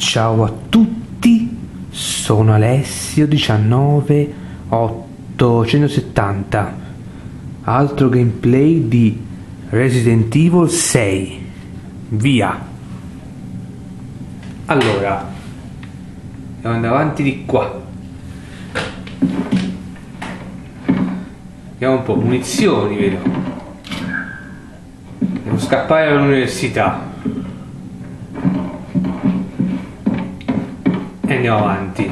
Ciao a tutti, sono Alessio 19870. Altro gameplay di Resident Evil 6. Via. Allora, andiamo avanti di qua. Vediamo un po', munizioni, vedo. Devo scappare dall'università. E andiamo avanti.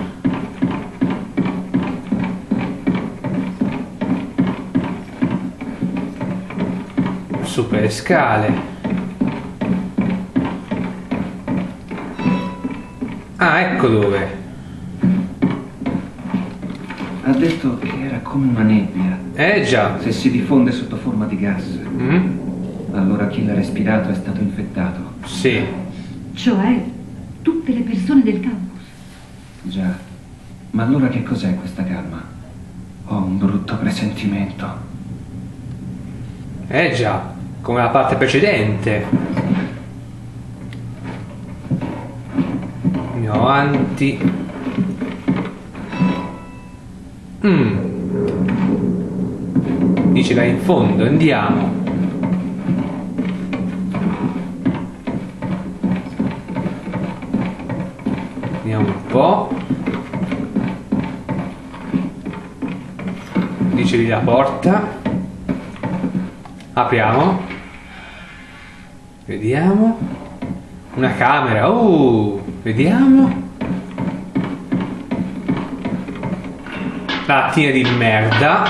Su per le scale. Ah, ecco dove. Ha detto che era come una nebbia. Già. Se si diffonde sotto forma di gas, allora chi l'ha respirato è stato infettato. Sì. Cioè, tutte le persone del campus. Già. Ma allora che cos'è questa calma? Ho un brutto presentimento. Già, come la parte precedente. Andiamo avanti. Dice là in fondo, andiamo. Vediamo un po'. Dice lì la porta. Apriamo. Vediamo. Una camera. Vediamo. Lattina di merda.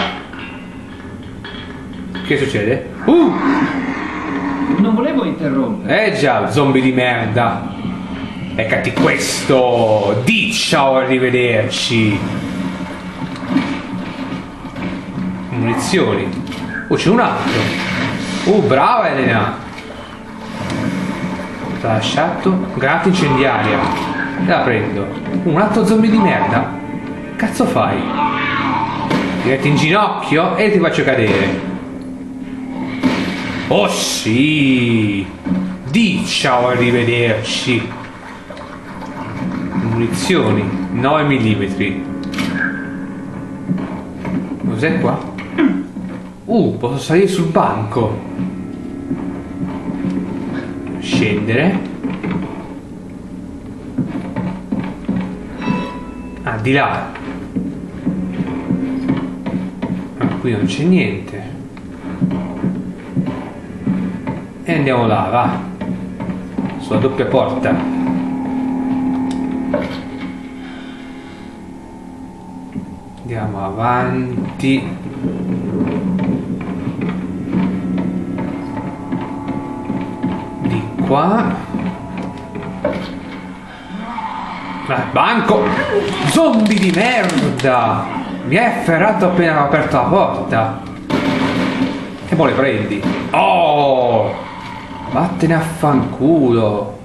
Che succede? Non volevo interrompere. Già, zombie di merda. Eccati questo. Di ciao, arrivederci. Munizioni. C'è un altro. Brava Elena. T'ha lasciato. Granata incendiaria. La prendo. Un altro zombie di merda. Cazzo fai? Ti metti in ginocchio e ti faccio cadere. Oh sì. Di ciao, arrivederci. Munizioni 9 mm. Cos'è qua? Posso salire sul banco. Scendere. Ah, di là. Qui non c'è niente. E andiamo là, va. Sulla doppia porta. Andiamo avanti. Di qua. Banco! Zombie di merda! Mi hai afferrato appena ho aperto la porta. E poi le prendi. Vattene a fanculo.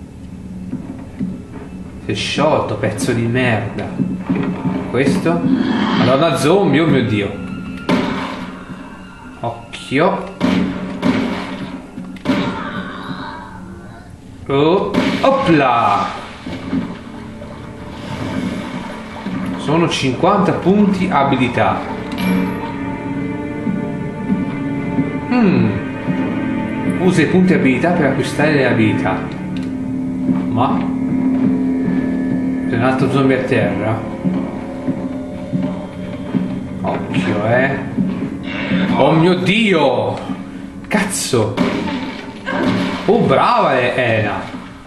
Sei sciolto, pezzo di merda. Questo? Madonna zombie, oh mio dio. Occhio. Opla. Sono 50 punti abilità. Usa i punti abilità per acquistare le abilità. Ma c'è un altro zombie a terra. Occhio, oh mio dio. Cazzo. Brava Elena.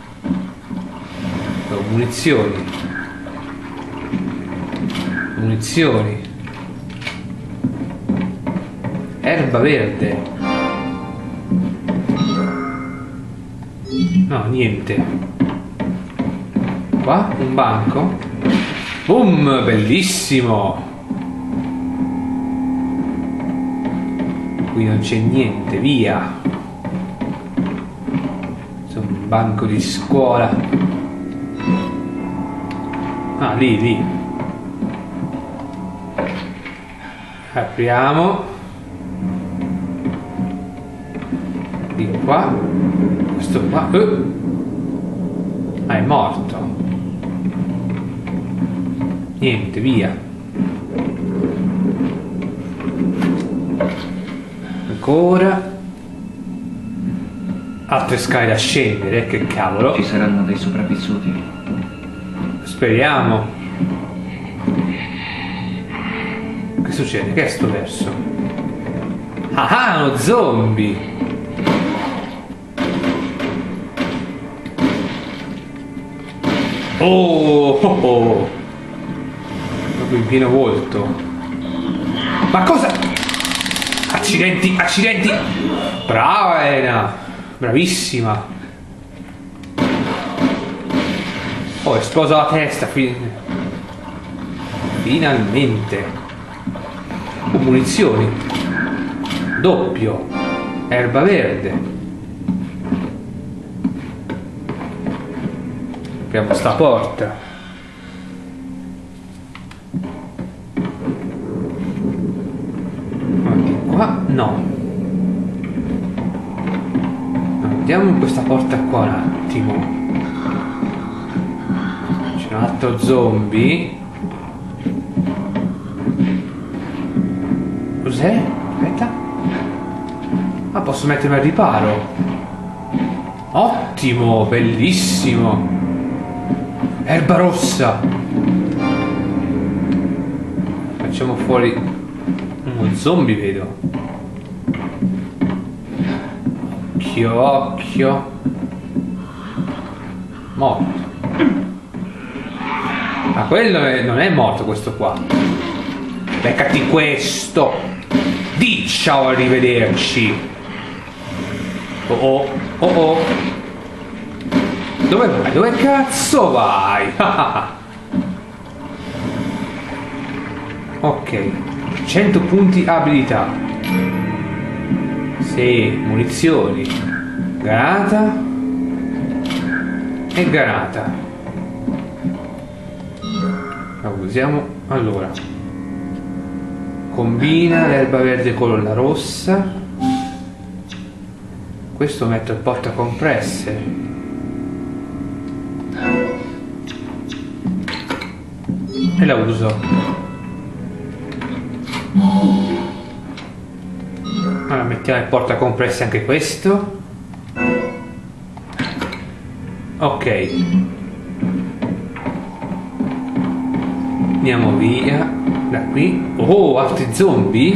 Munizioni. Erba verde. No, niente. Qua un banco. Boom, bellissimo. Qui non c'è niente, via. C'è un banco di scuola. Ah, lì. Apriamo. Di qua. Questo qua. Ah, è morto. Niente, via. Ancora. Altre scale da scendere, che cavolo. Ci saranno dei sopravvissuti. Speriamo. Che succede? Che è sto verso? Ah, uno zombie! Oh! Proprio in pieno volto. Ma cosa? Accidenti, accidenti! Brava Elena! Bravissima! Oh, è esplosa la testa, finalmente! Munizioni! Doppio! Erba verde! Apriamo sta porta. Di qua no. Andiamo in questa porta qua un attimo. C'è un altro zombie. Cos'è? Aspetta. Ah, posso mettermi al riparo. Ottimo, bellissimo. Erba rossa. Facciamo fuori uno zombie, vedo. Occhio, occhio. Morto. Ah, quello non è morto, questo qua. Beccati questo. Di ciao, arrivederci. Oh oh, oh oh. Dove vai? Dove cazzo vai? Ok. 100 punti abilità. Sì, munizioni. Granata. E granata. La usiamo. Allora. Combina l'erba verde con la rossa. Questo metto il portacompresse. E la uso. Allora mettiamo il portacompresse anche questo. Ok. Andiamo via da qui. Oh, altri zombie.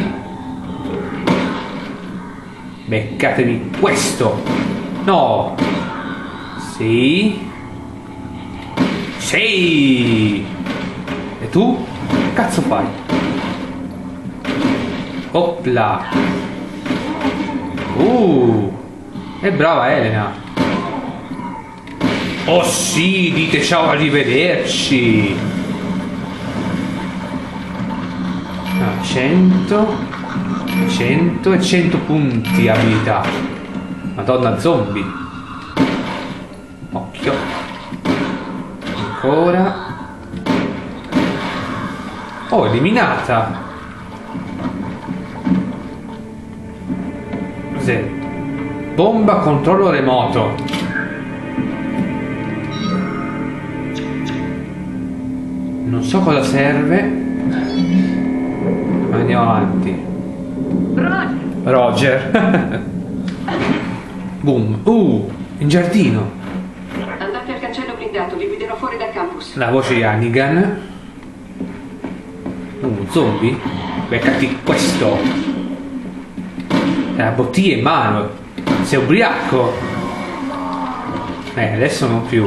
Beccatevi questo. No. Sì. Sì. E tu? Che cazzo fai? Opla! È brava Elena! Oh sì, dite ciao, arrivederci! 100 100 e 100 punti abilità. Madonna zombie! Occhio! Ancora! Oh, eliminata! Cos'è? Bomba controllo remoto. Non so cosa serve. Ma andiamo avanti. Roger. Boom. In giardino. Andate al cancello blindato, vi guiderò fuori dal campus. La voce di Hannigan. Zombie? Beccati questo. La bottiglia in mano. Sei ubriaco? Adesso non più.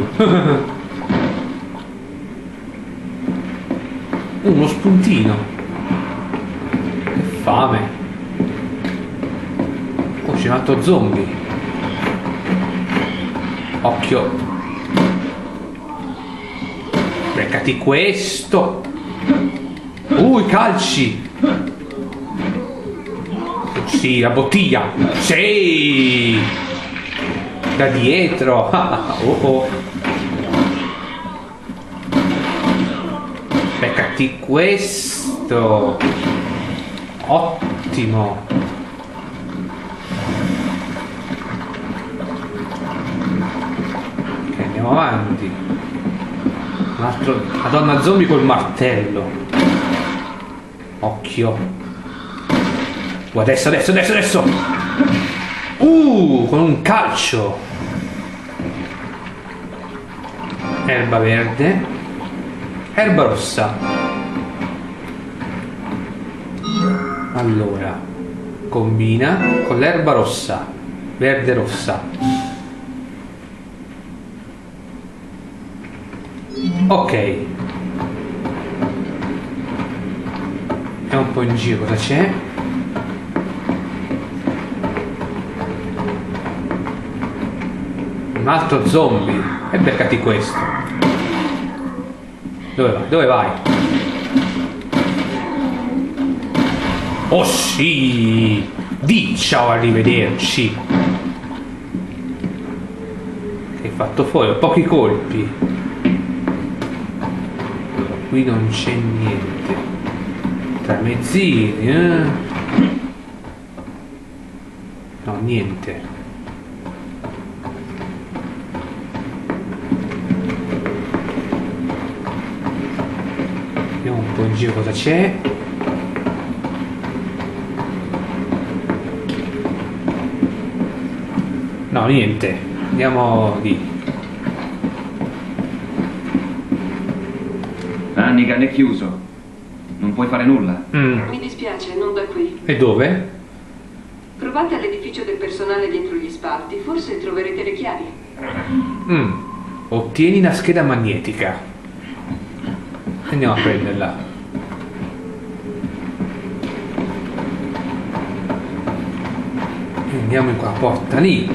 Uno spuntino. Che fame. Oh, c'è un altro zombie. Occhio. Beccati questo. I calci. Sì, la bottiglia. Sì. Da dietro. Oh. Beccati questo. Ottimo. Ok, andiamo andiamo avanti. Un altro... Madonna zombie col martello. Occhio. Adesso, adesso, adesso, adesso. Con un calcio. Erba verde. Erba rossa. Allora, combina con l'erba rossa. Verde rossa. Ok. Vediamo un po' in giro cosa c'è. Un altro zombie. E beccati questo. Dove vai? Dove vai? Oh sì! Di ciao, arrivederci! Che hai fatto fuori? Ho pochi colpi. Qui non c'è niente. Tramezzini, no, niente. Vediamo un po' in giro cosa c'è. No, niente. Andiamo lì. Hannigan è chiuso. Non puoi fare nulla. Mi dispiace, non da qui. E dove? Provate all'edificio del personale dietro gli spalti, forse troverete le chiavi. Ottieni una scheda magnetica. Andiamo a prenderla. Andiamo in quella porta lì.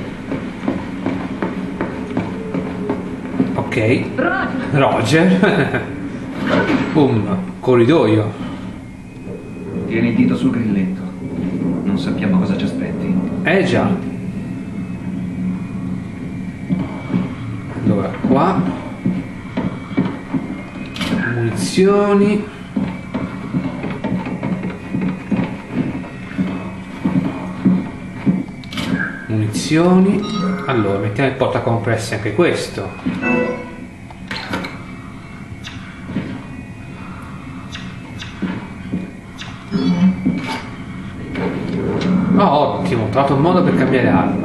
Ok. Roger. Boom. Corridoio. Tieni il dito sul grilletto. Non sappiamo cosa ci aspetti. Già. Allora, qua. Munizioni. Munizioni. Allora, mettiamo il portacompressi anche questo. Oh, ottimo, ho trovato un modo per cambiare arma.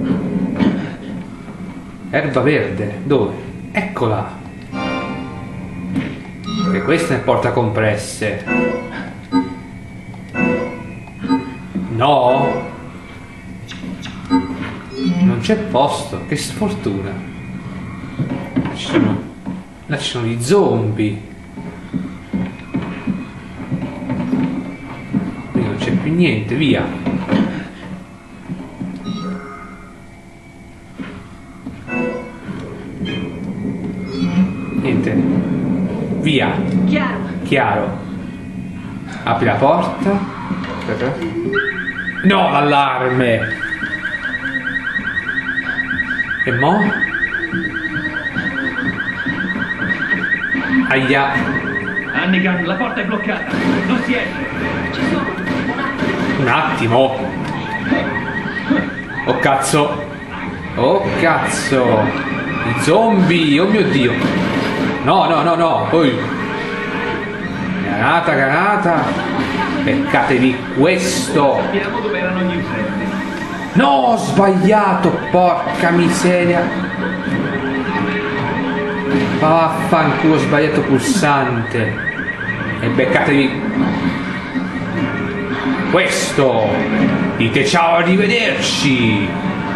Erba verde, dove? Eccola. E questa è il portacompresse. No. Non c'è posto, che sfortuna. Là ci sono gli zombie. Qui non c'è più niente, via. Niente. Via. Chiaro. Chiaro. Apri la porta. Aspetta. No, l'allarme. E mo? Aia. Hannigan, la porta è bloccata. Non si esce. Ci sono, Un attimo. Oh cazzo. Oh cazzo. I zombie. Oh mio dio. No, no, no, no. Poi. Granata, granata. Beccatevi questo. Sappiamo dove erano gli insetti. No, ho sbagliato. Porca miseria. Vaffanculo, ho sbagliato pulsante. E beccatevi questo. Dite ciao, arrivederci.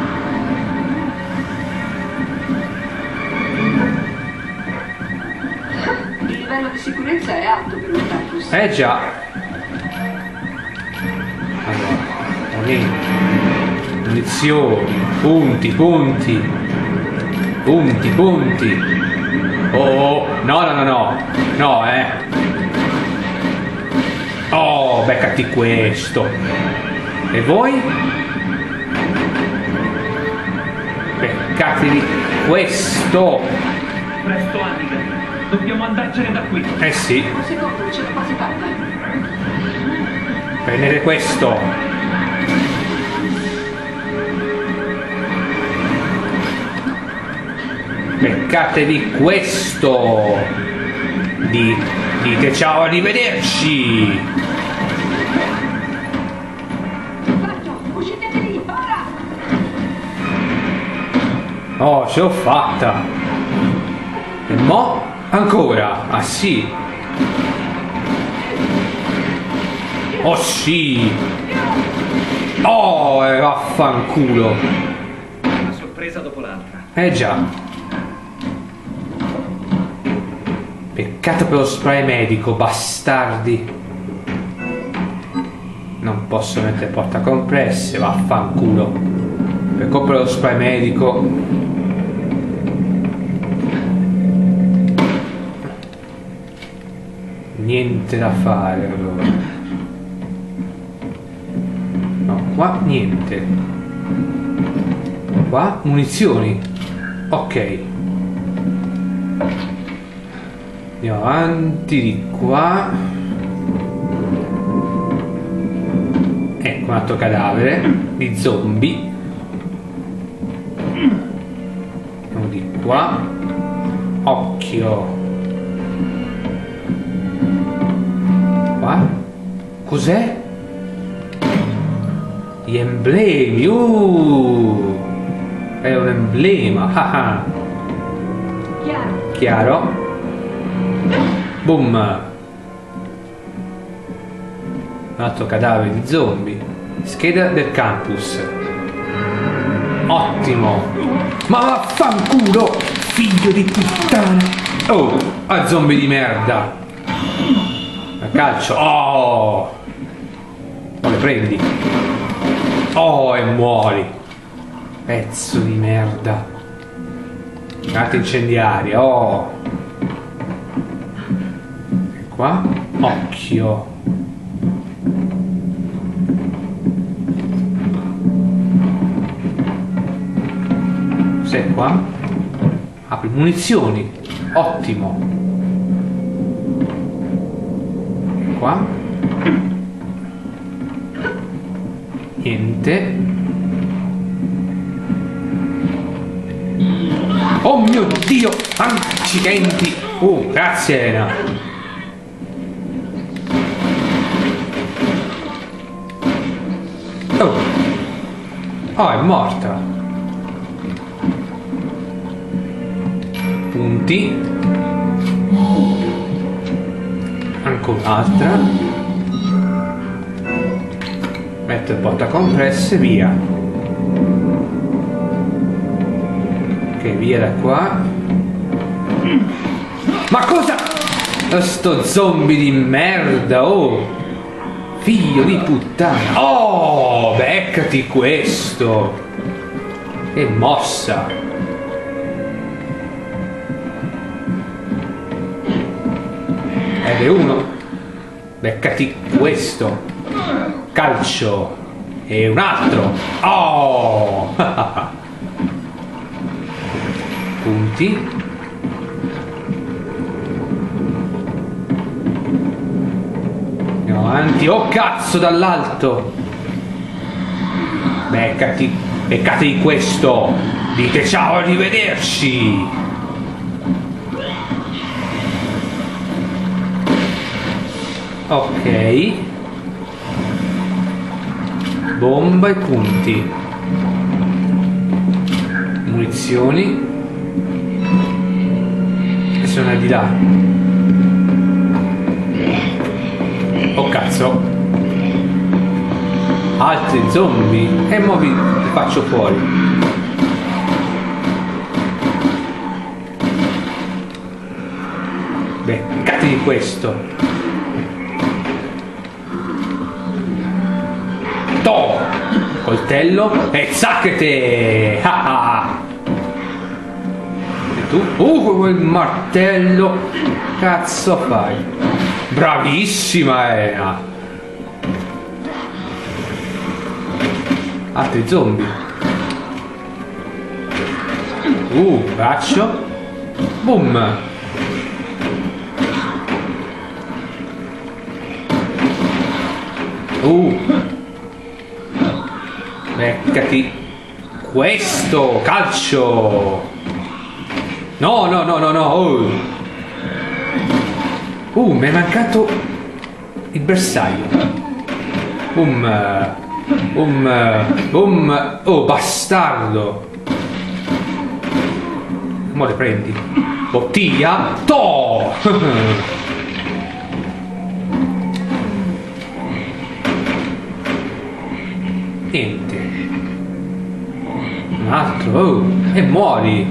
il livello di sicurezza è alto per un campus. Già. Allora, munizioni, punti, punti, punti, punti. Oh, no, no, no, no, no, Oh, beccati questo. E voi? Beccatevi questo. Presto, Hannigan. Dobbiamo andarcene da qui. Sì, Un secondo, ce l'ho quasi fatta. prendete questo. Beccatevi questo. Dite ciao, arrivederci. Uscite di lì, ora! Oh, ce l'ho fatta. E mo' ancora. Ah sì. Oh sì. Oh, vaffanculo. Una sorpresa dopo l'altra. Già. Peccato per lo spray medico, bastardi. Non posso mettere portacompresse, vaffanculo. Per colpa dello spray medico. Niente da fare allora. No, qua niente. Qua munizioni. Ok. Andiamo avanti di qua. Ecco un altro cadavere di zombie. Andiamo di qua. Occhio. Qua. Cos'è? Gli emblemi. È un emblema. Chiaro. Chiaro. Boom. Un altro cadavere di zombie. Scheda del campus. Ottimo. Ma vaffanculo, figlio di puttana. Oh, a zombie di merda. A calcio. Oh, non le prendi. Oh, e muori. Pezzo di merda. Granata incendiaria. Oh. E qua. Occhio. Sei qua. Apri munizioni. Ottimo. E qua. Niente. Oh mio Dio, accidenti. Grazie Elena. Oh, è morta. Punti. Ancora un'altra. Metto il portacompresse, via. Ok, via da qua. Ma cosa? Sto zombie di merda, oh! Figlio di puttana! Oh, beccati questo! Che mossa! Ed è uno. Beccati questo! Calcio! E un altro! Oh! Punti. Andiamo avanti. Oh cazzo, dall'alto! Beccati questo! Dite ciao, arrivederci! Ok. Bomba e punti. Munizioni. E sono di là. Oh cazzo. Altri zombie. E mo li faccio fuori. Beccati di questo. To! Coltello e zacchete! E tu? Quel martello! Cazzo fai? Bravissima Elena! Altri zombie. Braccio. Boom! Beccati questo, calcio. No, no, no, no, no. Mi è mancato il bersaglio. Oh, bastardo. Mo le prendi. Bottiglia. To! Niente. Un altro. Oh, e muori.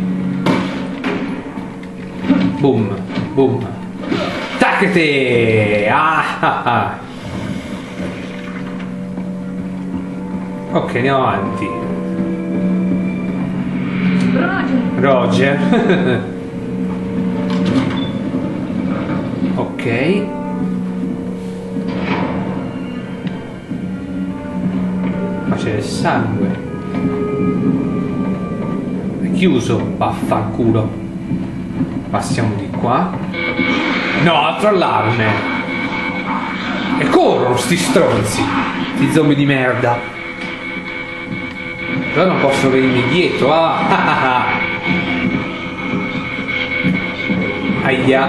Boom, boom. Tacchete! Ah. Ok, andiamo avanti. Roger. Ok. Ma c'è il sangue. È chiuso, vaffanculo. Passiamo di qua. No, altro allarme. E corrono sti stronzi. Sti zombie di merda. Però non posso venirmi dietro. Aia.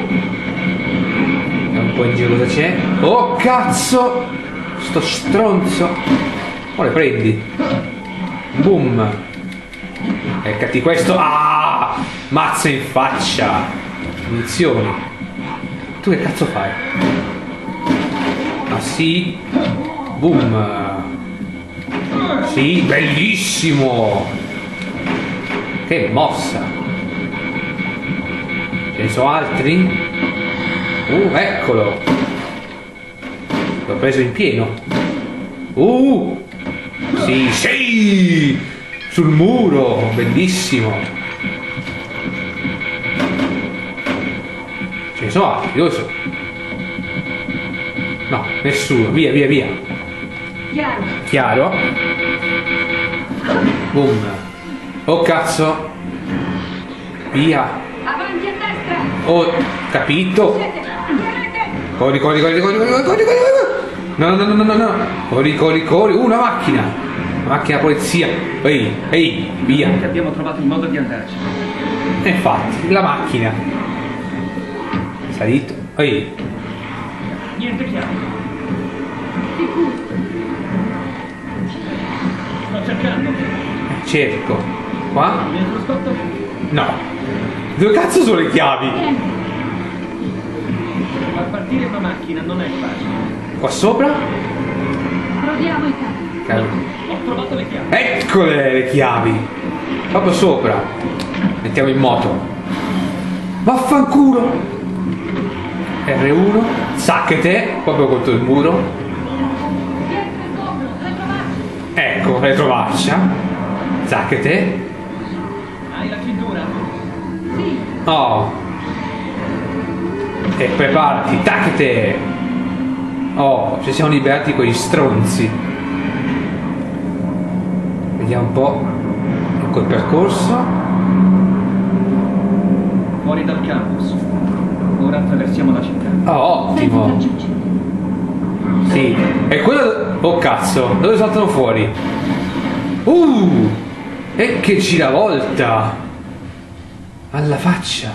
Un po' in giro cosa c'è. Oh cazzo. Sto stronzo. Oh, le prendi. Boom. Eccati questo. Mazza in faccia. Munizioni. Tu che cazzo fai? Ah sì. Boom. Sì, bellissimo. Che mossa. Ce ne sono altri? Eccolo. L'ho preso in pieno. Sì. Sul muro. Bellissimo. Ce ne sono altri. Dove sono? No, nessuno. Via. Chiaro. Boom. Oh cazzo. Via. Avanti a destra. Oh, capito. Corri. No. Corri. Una macchina. Una macchina polizia. Ehi, via. Abbiamo trovato il modo di andarci. E infatti, la macchina. Salito. Ehi. Niente chiaro. Sto cercando. Cerco. Qua? Dietro scotto? No. Dove cazzo sono le chiavi? Far partire una macchina non è facile. Qua sopra? Proviamo i cavi. Ho trovato le chiavi. Eccole le chiavi. Proprio sopra. Mettiamo in moto. Vaffanculo. R1. Sacchete. Proprio contro il muro. Ecco, retromarcia. Zacchete. Hai la cintura? Sì. Oh. E preparati, tacchete. Oh, ci siamo liberati quegli stronzi. Vediamo un po'. Ecco il percorso. Fuori dal campus. Ora attraversiamo la città. Oh, ottimo. Sì. E quello... Oh cazzo, dove saltano fuori? E che giravolta! Alla faccia!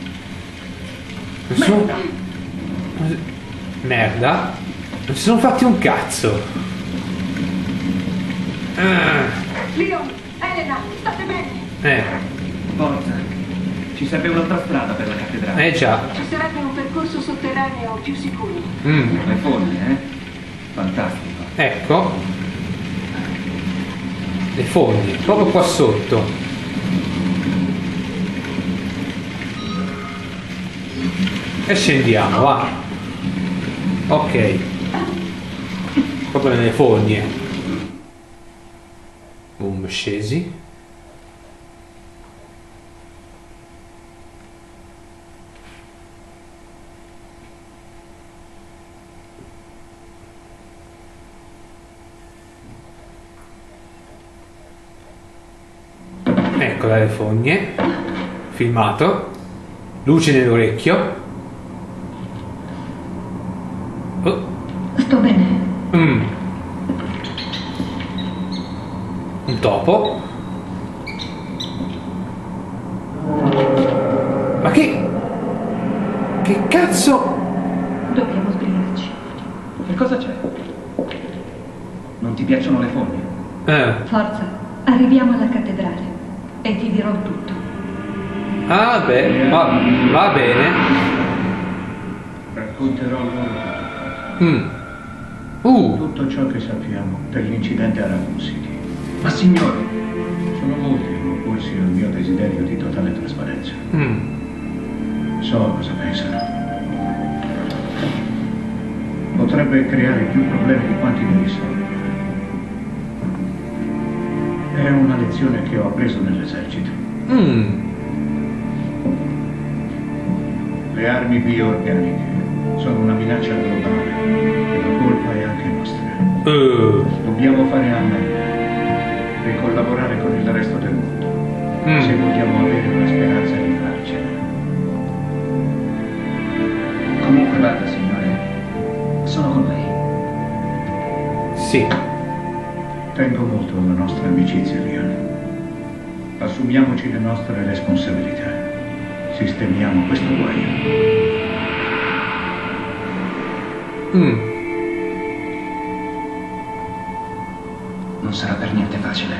Merda! Non si sono fatti un cazzo! Leon, Elena, state bene? Forza. Ci serve un'altra strada per la cattedrale. Già. Ci sarebbe un percorso sotterraneo più sicuro. Le fogne, Fantastico. Ecco. Le fogne, proprio qua sotto. E scendiamo, va. Ok. Proprio nelle fogne. Boom, scesi. Ecco dalle fogne. Filmato. Luce nell'orecchio. Oh. Sto bene. Un topo. cazzo? Dobbiamo sbrigarci. Che cosa c'è? Non ti piacciono le fogne? Forza, arriviamo alla cattedrale e ti dirò tutto. Ah beh, va bene. Racconterò loro Mm. tutto ciò che sappiamo dell'incidente a Raccoon City. Ma signore, Sono molti opposti al mio desiderio di totale trasparenza. So cosa pensano. Potrebbe creare più problemi di quanti ne risolve. È una lezione che ho appreso nell'esercito. Le armi bioorganiche sono una minaccia globale e la colpa è anche nostra. Dobbiamo fare a meglio e collaborare con il resto del mondo se vogliamo avere una speranza di farcela. comunque vada, signore. Sono con lei. Sì. Tengo molto alla nostra amicizia, Leon. Assumiamoci le nostre responsabilità. Sistemiamo questo guaio. Non sarà per niente facile.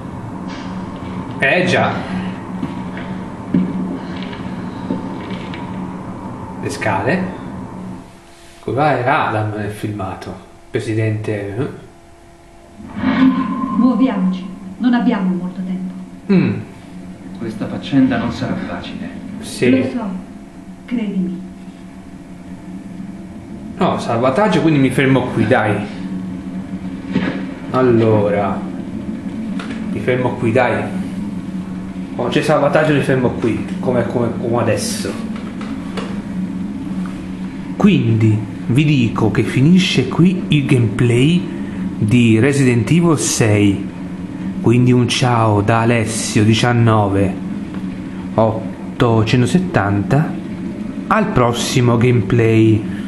Già. Le scale. Qua era Adam nel filmato. Presidente. Muoviamoci, non abbiamo molto tempo. Questa faccenda non sarà facile. Sì. Lo so, credimi. No, salvataggio, quindi mi fermo qui, dai. Allora. Mi fermo qui, dai. Quando c'è salvataggio mi fermo qui, come adesso. Quindi vi dico che finisce qui il gameplay di Resident Evil 6. Quindi un ciao da Alessio 19 870 al prossimo gameplay.